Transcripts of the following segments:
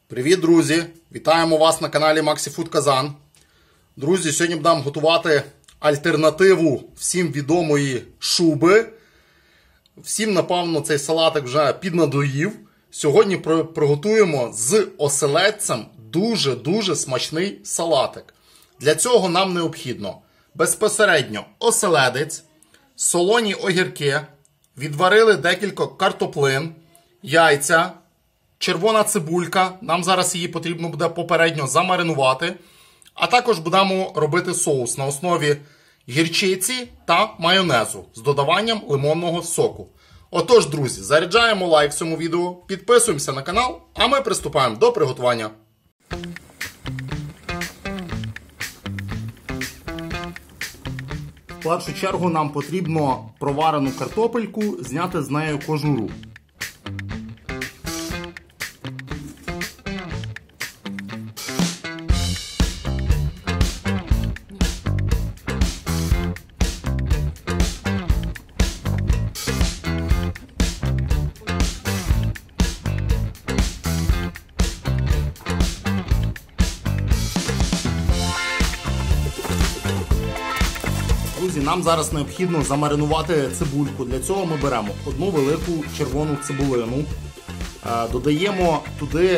Привіт, друзі! Вітаємо вас на каналі Maxi Food Kazan. Друзі, сьогодні будемо готувати альтернативу всім відомої шуби. Всім, напевно, цей салатик вже піднадоїв. Сьогодні приготуємо з оселедцем дуже-дуже смачний салатик. Для цього нам необхідно безпосередньо оселедець, солоні огірки, відварили декілька картоплин, яйця, червона цибулька, нам зараз її потрібно буде попередньо замаринувати, а також будемо робити соус на основі гірчиці та майонезу з додаванням лимонного соку. Отож, друзі, заряджаємо лайк цьому відео, підписуємося на канал, а ми приступаємо до приготування. В першу чергу нам потрібно проварену картопельку зняти з нею кожуру. Друзі, нам зараз необхідно замаринувати цибульку. Для цього ми беремо одну велику червону цибулину, додаємо туди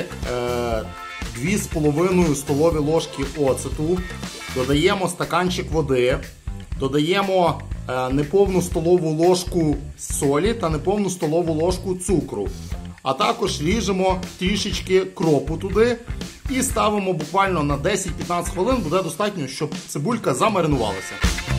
2,5 столові ложки оцету, додаємо стаканчик води, додаємо неповну столову ложку солі та неповну столову ложку цукру. А також ріжемо трішечки кропу туди і ставимо буквально на 10-15 хвилин, буде достатньо, щоб цибулька замаринувалася.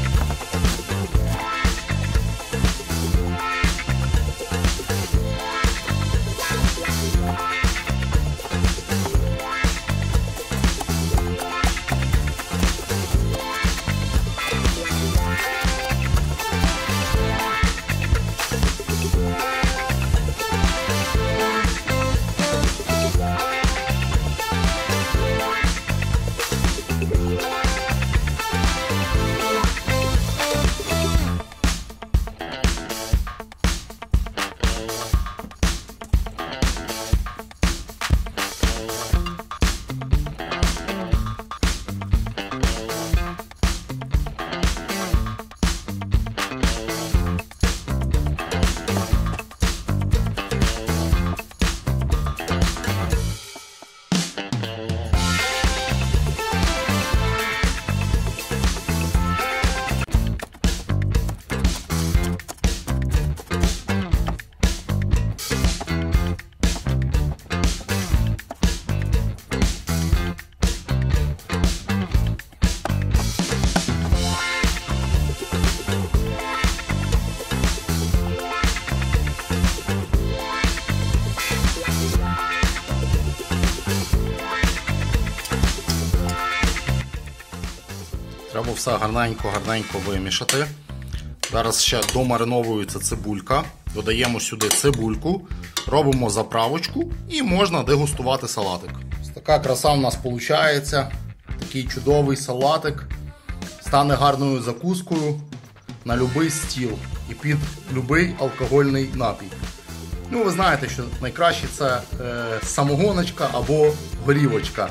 Треба все гарненько вимішати. Зараз ще домариновується цибулька. Додаємо сюди цибульку, робимо заправочку і можна дегустувати салатик. Ось така краса в нас виходить. Такий чудовий салатик. Стане гарною закускою на будь-який стіл і під будь-який алкогольний напій. Ну, ви знаєте, що найкраще це самогоночка або горівочка.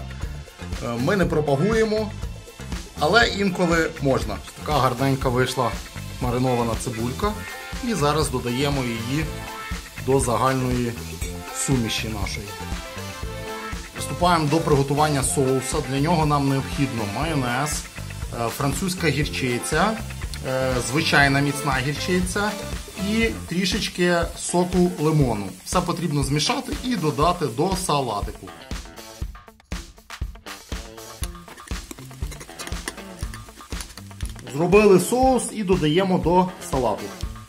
Ми не пропагуємо. Але інколи можна. Ось така гарненька вийшла маринована цибулька. І зараз додаємо її до загальної суміші нашої. Приступаємо до приготування соуса. Для нього нам необхідно майонез, французька гірчиця, звичайна міцна гірчиця і трішечки соку лимону. Все потрібно змішати і додати до салатику. Зробили соус і додаємо до салату.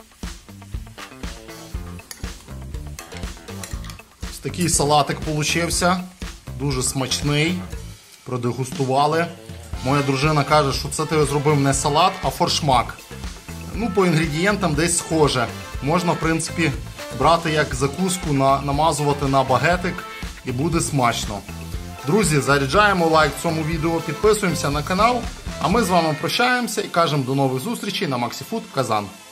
Ось такий салатик получився. Дуже смачний. Продегустували. Моя дружина каже, що це ти зробив не салат, а форшмак. Ну, по інгредієнтам десь схоже. Можна, в принципі, брати як закуску, намазувати на багетик і буде смачно. Друзі, заряджаємо лайк цьому відео, підписуємося на канал. А ми з вами прощаємося і кажемо до нових зустрічей на Maxi Food Kazan.